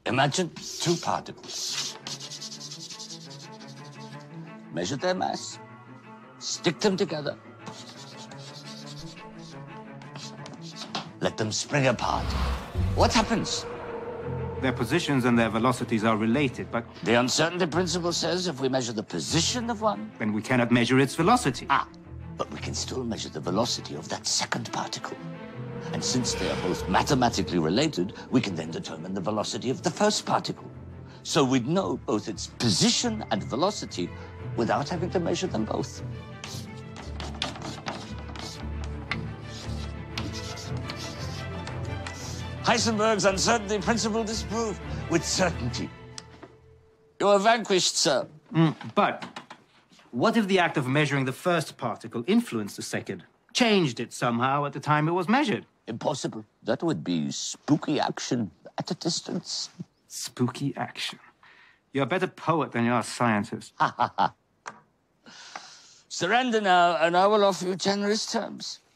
Imagine two particles. Measure their mass, stick them together, let them spring apart. What happens? Their positions and their velocities are related, but... The uncertainty principle says if we measure the position of one... then we cannot measure its velocity. But we can still measure the velocity of that second particle. And since they are both mathematically related, we can then determine the velocity of the first particle. So we'd know both its position and velocity without having to measure them both. Heisenberg's uncertainty principle disproved with certainty. You are vanquished, sir. But what if the act of measuring the first particle influenced the second, changed it somehow at the time it was measured? Impossible. That would be spooky action at a distance. Spooky action. You're a better poet than you are a scientist. Surrender now, and I will offer you generous terms.